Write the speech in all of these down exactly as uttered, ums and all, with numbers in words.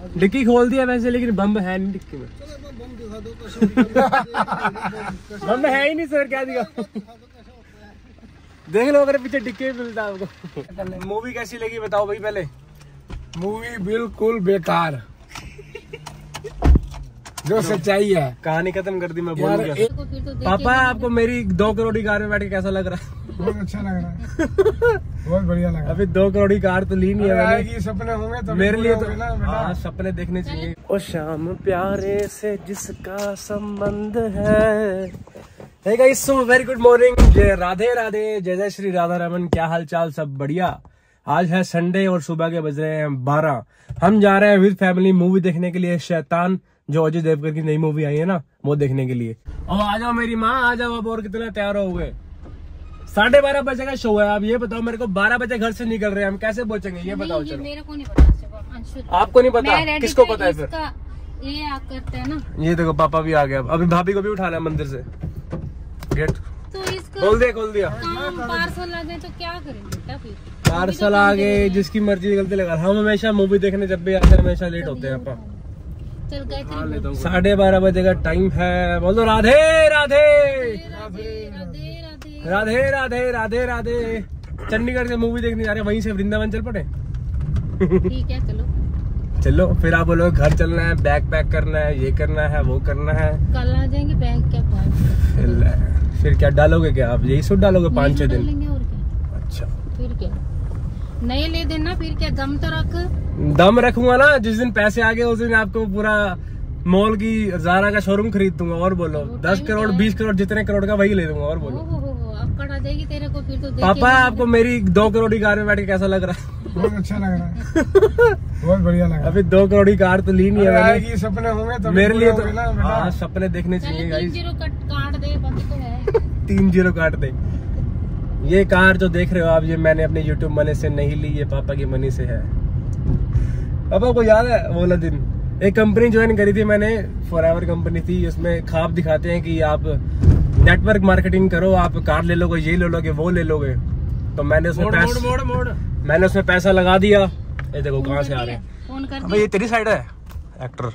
Dicky खोल दिया वैसे, लेकिन बम है नहीं डिक्की में। बम है ही नहीं सर, क्या दिखा? देख लो अगर पीछे डिक्की मिलता है आपको। मूवी कैसी लगी बताओ भाई पहले। मूवी बिल्कुल बेकार, जो सच्चाई है। कहानी खत्म कर दी मैं बोल गया। पापा आपको मेरी दो करोड़ की कार में बैठ के कैसा लग रहा है? बहुत अच्छा लग रहा है, बहुत बढ़िया लग रहा है। अभी दो करोड़ की कार तो ली नहीं है मैंने। सपने होंगे तो मेरे लिए तो हाँ सपने देखने चाहिए। ओ शाम प्यारे से जिसका संबंध है। Hey guys, so very good morning, जय राधे राधे, जय जय श्री राधा रमन। क्या हाल चाल, सब बढ़िया। आज है संडे और सुबह के बज रहे हैं बारह। हम जा रहे हैं विद फैमिली मूवी देखने के लिए, शैतान, जो अजय देवगन की नई मूवी आई है ना, वो देखने के लिए। अब आ जाओ मेरी माँ, आ जाओ अब। और कितना तैयार हो गए? साढ़े बारह बजे का शो है। आप ये बताओ मेरे को, बारह बजे घर से निकल रहे हैं, हम कैसे पहुंचेंगे ये बताओ। चलो मेरे को नहीं पता, आपको नहीं पता, किसको पता है फिर? ये आप करते हैं ना। ये देखो पापा भी आ गया। अभी भाभी को भी उठाना है मंदिर से। गेट तो इसका खोल दिया, खोल दिया। पार्सल आ गए तो क्या करेंगे बेटा फिर? पार्सल आ गए, जिसकी मर्जी गलती लगा। हम हमेशा मूवी देखने जब भी आते हैं हमेशा लेट होते हैं पापा। चल गए, साढ़े बारह बजे का टाइम है। बोलो राधे राधे राधे राधे राधे राधे। चंडीगढ़ से मूवी देखने जा रहे हैं, वहीं से वृंदावन चल पड़े। ठीक है चलो चलो। फिर आप बोलो घर चलना है, बैग पैक करना है, ये करना है, वो करना है। कल आ जाएंगे। बैग क्या फिर, फिर क्या डालोगे? क्या आप यही सूट डालोगे पाँच छह दिन? और क्या? अच्छा फिर क्या नए ले देना। फिर क्या दम तो रख। दम रखूंगा ना, जिस दिन पैसे आ गए उस दिन आपको पूरा मॉल की ज़ारा का शोरूम खरीद दूंगा। और बोलो दस करोड़ बीस करोड़ जितने करोड़ का वही ले दूंगा। और बोलो अब कट आ जाएगी तेरे को फिर तो। पापा आपको मेरी दो करोड़ की कार में बैठ के कैसा लग रहा है? बहुत अच्छा लग रहा है, बहुत बढ़िया लग रहा है। अभी दो करोड़ की कार तो ली नहीं है मैंने। सपने होंगे तो मेरे लिए तो हाँ सपने देखने चाहिए गाइस। तीन जीरो काट दे, बाकी तो है। तीन जीरो काट दे। ये कार जो देख रहे हो आप, ये मैंने अपने यूट्यूब मनी से नहीं ली, ये पापा की मनी से है। पापा को याद है वो वाला दिन, एक कंपनी ज्वाइन करी थी मैंने, फॉरएवर कंपनी थी। उसमें ख्वाब दिखाते हैं कि आप नेटवर्क मार्केटिंग करो, आप कार ले लोगे, ये ले लोगे, वो ले लोगे। तो मैंने उसमें पैसा मोड़, मोड़, मोड़। मैंने उसमें पैसा लगा दिया। ये देखो कहाँ से आ रहे हैं। फोन कर दिया। ये तेरी साइड है एक्टर।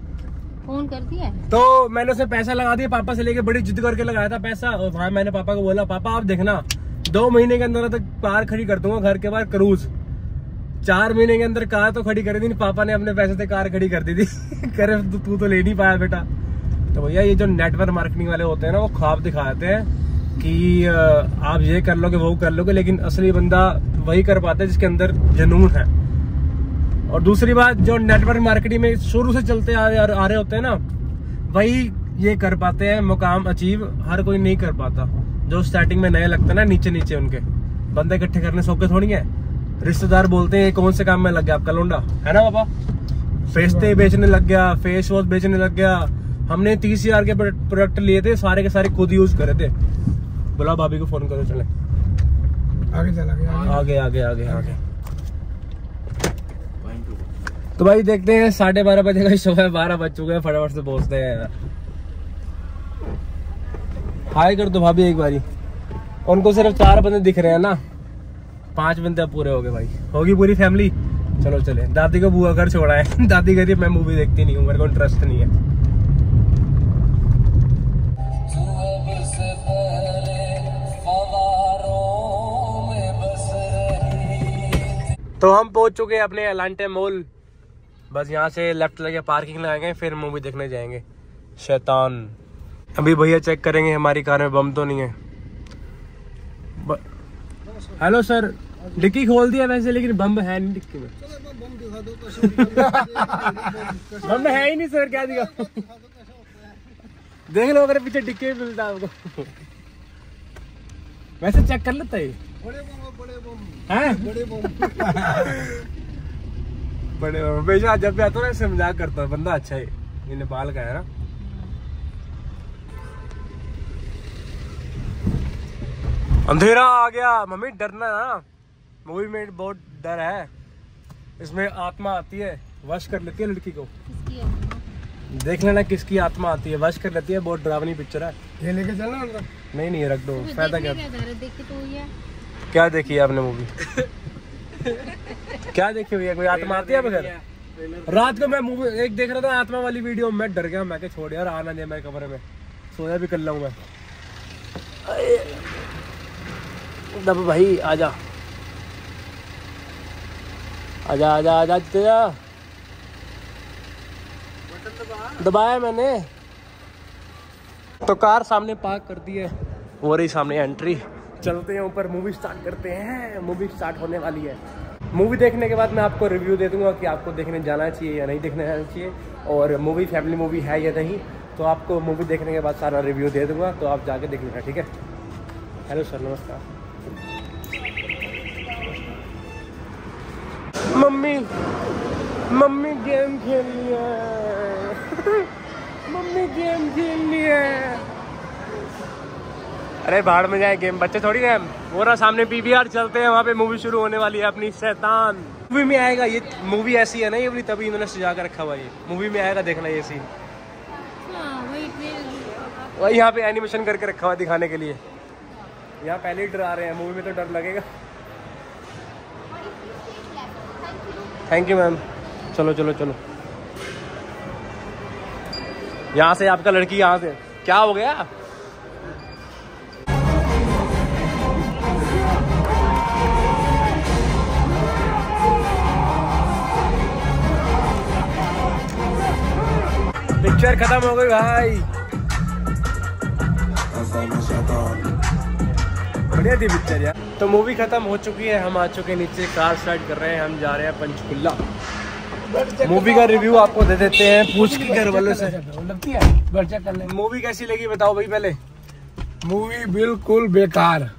फोन कर दिया तो मैंने उसमें पैसा लगा दिया, पापा से लेके बड़ी जिद करके लगाया था पैसा। और वहाँ मैंने पापा को बोला, पापा आप देखना दो महीने के अंदर तक कार खड़ी कर दूंगा घर के बाहर, क्रूज। चार महीने के अंदर कार तो खड़ी कर दी। पापा ने अपने पैसे से कार खड़ी कर दी थी। करे तू तू तो ले नहीं पाया बेटा। तो भैया ये जो नेटवर्क मार्केटिंग वाले होते हैं ना, वो ख्वाब दिखाते हैं कि आप ये कर लोगे, वो कर लोगे, लेकिन असली बंदा वही कर पाता है जिसके अंदर जुनून है। और दूसरी बात, जो नेटवर्क मार्केटिंग में शुरू से चलते आ रहे होते हैं ना, वही ये कर पाते हैं मुकाम अचीव। हर कोई नहीं कर पाता। जो स्टार्टिंग में नए लगता है ना, नीचे नीचे उनके बंदे इकट्ठे करने सौके थोड़ी है। रिश्तेदार बोलते हैं कौन से काम में लग गया आपका लौंडा, है ना पापा? फेस्टे बेचने लग गया, फेस वॉश बेचने लग गया। हमने तीस हजार के प्रोडक्ट लिए थे, सारे के सारे खुद यूज करे थे। बोला भाभी को फोन करो, चले आगे चला गया, आगे आगे आगे आगे। तो भाई देखते हैं, साढ़े बारह बजे का शो है, बारह बज चुके हैं, फटाफट से पहुंचते हैं। हाय कर दो भाभी एक बारी। उनको सिर्फ चार बंदे दिख रहे हैं ना, पांच बंदे अब पूरे हो गए भाई, होगी पूरी फैमिली। चलो चले। दादी को बुआ घर छोड़ा है। दादी कह रही है मैं मूवी देखती नहीं हूँ, मेरे को इंटरेस्ट नहीं है। तो हम पहुंच चुके हैं अपने एलांटे मॉल। बस यहाँ से लेफ्ट लगे पार्किंग लगाएंगे, फिर मूवी देखने जाएंगे शैतान। अभी भैया चेक करेंगे हमारी कार में बम तो नहीं है। ब... हेलो सर, डिक्की खोल दिया वैसे, लेकिन बम है नहीं डिक्की में। बम है ही नहीं सर, क्या दिखा? देख लो अगर पीछे डिक्की में मिलता है आपको। वैसे चेक कर लेता है। बड़े बम, बड़े बम हैं? बड़े बम बड़े बम। बेशा जब भी आता है ना मजाक करता है, बंदा अच्छा है, ये नेपाल का है ना। अंधेरा आ गया मम्मी, डरना ना। मूवी में बहुत डर है, इसमें आत्मा आती है, वश कर लेती है लड़की को। देख लेना किसकी आत्मा आती है, वश कर लेती है। बहुत डरावनी पिक्चर है। ये लेके चलना अंदर? नहीं नहीं रख दो, फायदा क्या? देखी तो हुई है। क्या देखी है आपने मूवी? क्या देखी हुई है? कोई आत्मा आती है बगैर? रात को मैं मूवी एक देख रहा था आत्मा वाली वीडियो, मैं डर गया, मैं क्या छोड़ यार आना नहीं मेरे कमरे में, सोया भी कर लूँ मैं। दब भाई आजा आजा आजा आजा तेरा दबाया मैंने। तो कार सामने पार्क कर दी है, हो रही सामने एंट्री, चलते हैं ऊपर, मूवी स्टार्ट करते हैं। मूवी स्टार्ट होने वाली है। मूवी देखने के बाद मैं आपको रिव्यू दे दूंगा कि आपको देखने जाना चाहिए या नहीं देखने जाना चाहिए, और मूवी फैमिली मूवी है या नहीं, तो आपको मूवी देखने के बाद सारा रिव्यू दे दूंगा, तो आप जाके देख लेना, ठीक है। हेलो सर, नमस्कार। मम्मी मम्मी गेम खेलनी है मम्मी गेम खेलनी है। अरे बाहर में जाए गेम, बच्चे थोड़ी ना। वो रहा सामने पीवीआर, चलते हैं वहाँ पे, मूवी शुरू होने वाली है अपनी शैतान। मूवी में आएगा ये, मूवी ऐसी है ना ये, तभी इन्होंने सजा कर रखा हुआ है। ये मूवी में आएगा, देखना ये सीन। वही यहाँ पे एनिमेशन करके रखा हुआ है दिखाने के लिए। यहाँ पहले ही डरा रहे हैं, मूवी में तो डर लगेगा। Thank you ma'am. चलो चलो चलो, यहाँ से आपका लड़की, यहाँ से क्या हो गया। पिक्चर खत्म हो गई भाई, बढ़िया थी पिक्चर यार। तो मूवी खत्म हो चुकी है, हम आ चुके हैं नीचे, कार स्टार्ट कर रहे हैं, हम जा रहे हैं पंचकुला। मूवी का रिव्यू आपको दे देते हैं पूछ के घर वालों से। लगती है बर्चा कर ले। मूवी कैसी लगी बताओ भाई पहले। मूवी बिल्कुल बेकार,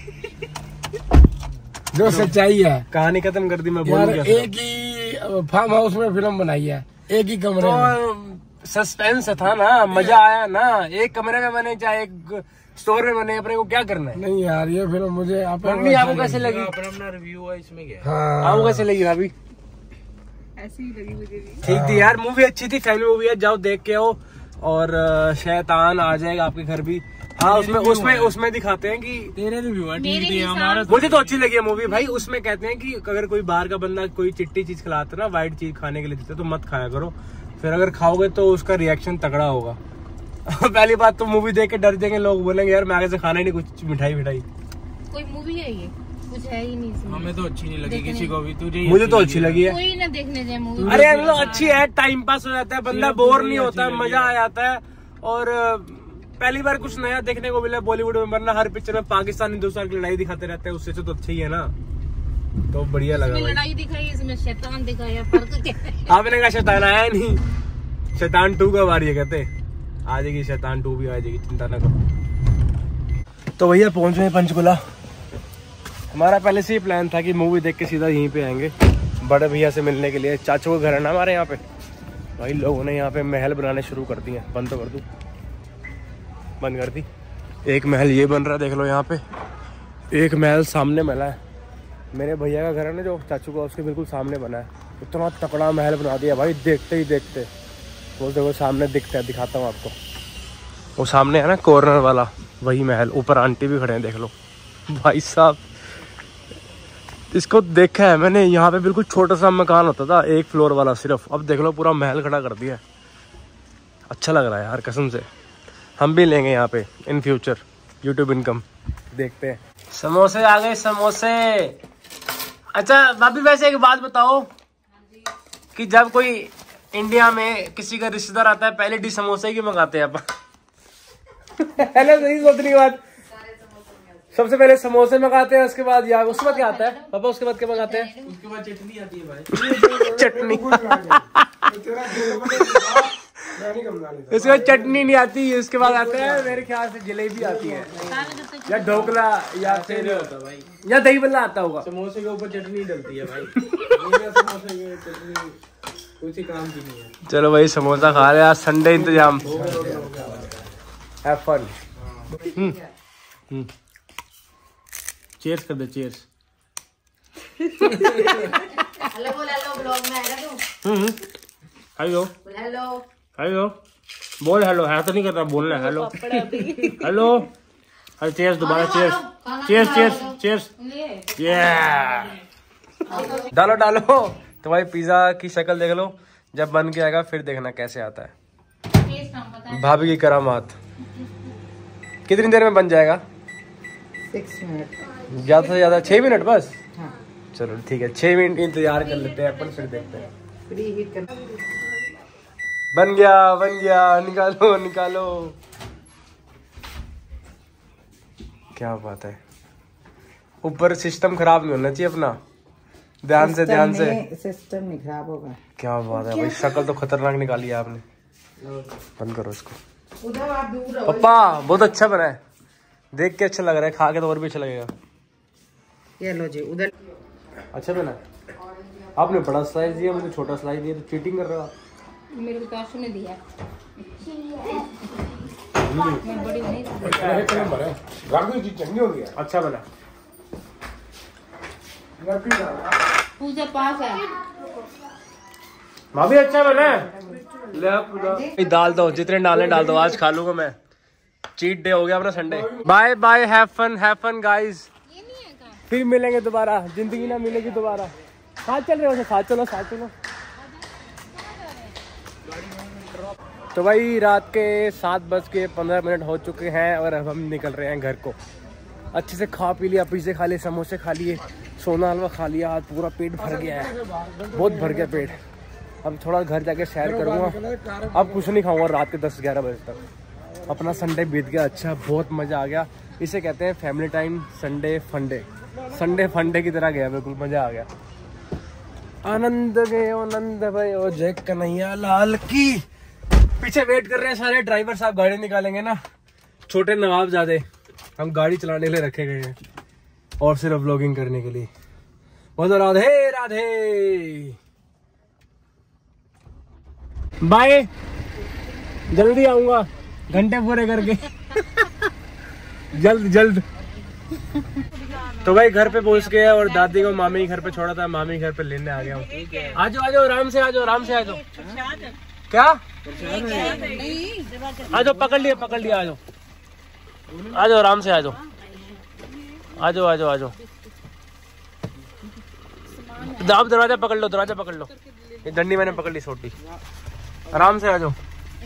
जो सच्चाई है। कहानी खत्म कर दी मैं यार, बोलूँ एक ही फार्म हाउस में फिल्म बनाई है, एक ही कमरे में। सस्पेंस था ना, मजा आया ना। एक कमरे में बने चाहे एक स्टोर में बने, अपने को क्या करना है। नहीं यार, ये फिल्म मुझे मम्मी आपको कैसे लगी। अपना रिव्यू है इसमें क्या। हाँ, आपको कैसे लगी भाभी। ऐसी ही लगी मुझे भी। ठीक थी यार, मूवी अच्छी थी, फैमिली मूवी है, जाओ देख के आओ। और शैतान आ जाएगा आपके घर भी। हाँ, उसमें उसमें उसमें दिखाते हैं कि तेरे रिव्यू है, ठीक मेरे है हमारा। मुझे तो अच्छी लगी है मूवी भाई। उसमें कहते हैं कि अगर कोई बाहर का बंदा कोई चिट्टी चीज खिलाता है ना, व्हाइट चीज खाने के लिए देते तो मत खाया करो, फिर अगर खाओगे तो उसका रिएक्शन तगड़ा होगा। पहली बात तो मूवी देख के डर जाएंगे लोग, बोलेंगे यार मैं आगे से खाना ही नहीं कुछ मिठाई मिठाई। कोई मूवी है ये, कुछ है ही नहीं इसमें। हमें तो अच्छी नहीं लगी किसी को भी, तुझे मुझे तो अच्छी लगी है। कोई ना देखने जाए मूवी। अरे मतलब अच्छी है, टाइम पास हो जाता है, बंदा बोर नहीं होता है, मजा आ जाता है। और पहली बार कुछ नया देखने को मिला बॉलीवुड में, वरना हर पिक्चर में पाकिस्तान हिंदुस्तान की लड़ाई दिखाते रहते हैं, उससे तो अच्छा ही है ना। तो बढ़िया लगा भाई। लड़ाई दिखाई, इसमें शैतान दिखाया, फर्क क्या है। आपने कहा शैतान आया नहीं, शैतान टू कब आ रही है कहते, आ जाएगी शैतान टू भी आ जाएगी, चिंता ना करो। तो भैया पहुंच गए पंचकुला। हमारा पहले से ही प्लान था कि मूवी देख के सीधा यहीं पे आएंगे बड़े भैया से मिलने के लिए। चाचू का घर है ना हमारे यहाँ पे, भाई लोगों ने यहाँ पे महल बनाने शुरू कर दिए। बंद तो कर दूँ, बंद कर दी। एक महल ये बन रहा है, देख लो यहाँ पे। एक महल सामने मिला है, मेरे भैया का घर है ना जो चाचू का, उसके बिल्कुल सामने बना है। इतना तकड़ा महल बना दिया भाई, देखते ही देखते। वो देखो सामने दिखता है, दिखाता हूँ आपको। वो सामने है ना कॉर्नर वाला, वही महल। ऊपर आंटी भी खड़े हैं, देख लो भाई साहब। इसको देखा है मैंने, यहाँ पे बिल्कुल छोटा सा मकान होता था, एक फ्लोर वाला सिर्फ। अब देख लो पूरा महल खड़ा कर दिया है। अच्छा लग रहा है यार कसम से। हम भी लेंगे यहाँ पे इन फ्यूचर यूट्यूब इनकम। देखते हैं। समोसे आ गए, समोसे। अच्छा भाभी, वैसे एक बात बताओ कि जब कोई इंडिया में किसी का रिश्तेदार आता है, पहले डिश समोसे की मंगाते हैं आप। है ना, सही सोचने की बात। सबसे पहले समोसे मंगाते हैं, उसके बाद यार उसके बाद क्या आता है पापा, उसके बाद क्या मंगाते हैं। उसके बाद चटनी आती है भाई। चटनी। इसके बाद चटनी नहीं आती, इसके बाद आता है मेरे ख्याल से जलेबी आती है, या ढोकला, या फिर होता भाई, या दही बल्ला आता होगा। समोसे के ऊपर चटनी डलती है भाई। समोसे की चटनी कुछ ही काम की नहीं है। चलो भाई समोसा खा रहे हैं, आज संडे इंतजाम। Have fun. Hmm hmm cheers कर दे, चीयर्स। हेलो बोल, हेलो ब्लॉग में आएगा तू। हम्म हेलो हेलो हेलो बोल, हेलो है तो नहीं कर रहा, बोलना है हेलो हेलो। अरे चीयर्स, दोबारा चीयर्स, चीयर्स चीयर्स चीयर्स। ये डालो डालो तो भाई पिज्जा की शक्ल देख लो, जब बन के आएगा फिर देखना कैसे आता है। टेस्ट हम बताएं। भाभी की करामात। कितनी देर में बन जाएगा? सिक्स मिनट ज्यादा से ज्यादा छह मिनट बस। हाँ चलो ठीक है, छह मिनट इंतजार कर लेते हैं अपन, फिर देखते हैं। प्री हीट कर। बन गया बन गया, निकालो निकालो। क्या बात है, ऊपर सिस्टम खराब नहीं होना चाहिए अपना, ध्यान से ध्यान से। सिस्टम नहीं खराब होगा। क्या बात है भाई, शक्ल तो खतरनाक निकाली है आपने। बंद करो इसको। उधर आप दूर रहो। पप्पा बहुत अच्छा बना है, देख के अच्छा लग रहा है, खा के तो और भी अच्छा लगेगा। ये लो जी उधर। अच्छा बना है। आपने बड़ा स्लाइस दिया, मुझे छोटा स्लाइस दिया, तो चीटिंग कर रहे हो आप। मेरे को पैसों ने दिया, मैं बड़ी नहीं थी। चंगी हो गया। अच्छा बना। पूजा पास है। भाभी अच्छा बना है। ले आप दाल दो, जितने डालने डाल दो, आज खा लूंगा मैं। चीट डे हो गया अपना Sunday. Bye bye, have fun have fun guys. ये नहीं है का? फिर मिलेंगे दोबारा, जिंदगी ना मिलेगी दोबारा। साथ चल रहे हो, साथ चलो साथ चलो। तो भाई रात के सात बज के पंद्रह मिनट हो चुके हैं और अब हम निकल रहे हैं घर को। अच्छे से खा पी लिया, पिज़्ज़े खा लिए, समोसे खा लिए, सोना हलवा खा लिया, आज पूरा पेट भर गया है, बहुत भर गया पेट। अब थोड़ा घर जाके सैर करूँगा, अब कुछ नहीं खाऊंगा रात के दस ग्यारह बजे तक। अपना संडे बीत गया अच्छा, बहुत मज़ा आ गया। इसे कहते हैं family time, Sunday funday. Sunday funday की तरह गया, बिल्कुल मज़ा आ गया। आनंद गयो आनंद भयो जय कन्हैया लाल की। पीछे वेट कर रहे हैं सारे ड्राइवर साहब, गाड़ी निकालेंगे ना। छोटे नवाब ज़्यादा, हम गाड़ी चलाने के लिए रखे गए हैं और सिर्फ व्लॉगिंग करने के लिए। बोलो राधे राधे, बाय, जल्दी आऊंगा घंटे पूरे करके। जल्द जल्द। तो भाई घर पे पहुंच गया और दादी को मामी के घर पे छोड़ा था, मामी के घर पे लेने आ गया हूँ। आ जाओ आ जाओ, आराम से आ जाओ, आराम से आ जाओ। क्या आ जाओ, पकड़ लिया पकड़ लिया, आ जाओ आ जाओ, आराम से आ जाओ आ जाओ आ जाओ आ जाओ। आप दरवाजा पकड़ लो, दरवाजा पकड़ लो, ये डंडी मैंने पकड़ ली छोटी, आराम से आ जाओ।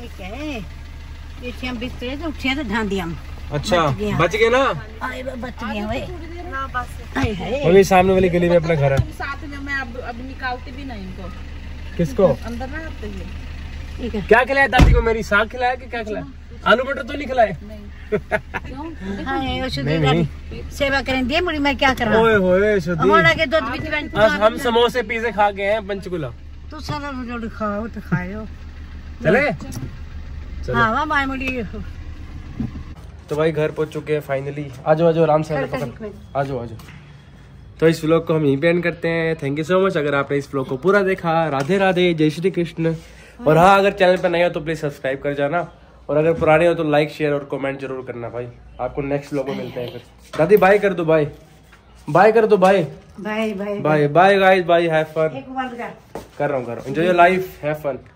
अच्छा बच गए ना, बच गए। अभी सामने वाली गली में अपना घर है। साथ में मैं अब अब निकालती भी नहीं इनको। किसको? अंदर ना आते हैं। क्या खिलाया दादी को मेरी? साग खिलाया कि क्या खिलाया? आलू मटर तो नहीं खिलाए? नहीं नहीं सेवा करेंगे मुड़ी, मैं क्या कर रहा ओए होए शुद्धि, के दूध भी हम समोसे पिज़्ज़े खा गए हैं पंचकुला। तू सारा रोटी खाओ तो खाओ, चले चलो। हाँ माय मुड़ी। तो भाई घर पहुंच चुके हैं फाइनली। आ जाओ आ जाओ, आराम से आ जाओ, आ जाओ आ जाओ। तो इस व्लॉग को हम यहीं पे एंड करते हैं। थैंक यू सो मच अगर आपने इस व्लॉग को पूरा देखा। राधे राधे, जय श्री कृष्ण। और हाँ, अगर चैनल पर नए हो तो प्लीज सब्सक्राइब कर जाना, और अगर पुराने हो तो लाइक शेयर और कमेंट जरूर करना भाई। आपको नेक्स्ट व्लॉग में मिलते हैं फिर। दादी बाय कर दो, बाय बाय कर दो, bye bye bye bye bye guys, bye, have fun. एक बार कर रहा हूँ कर रहा हूँ, enjoy your life, have fun.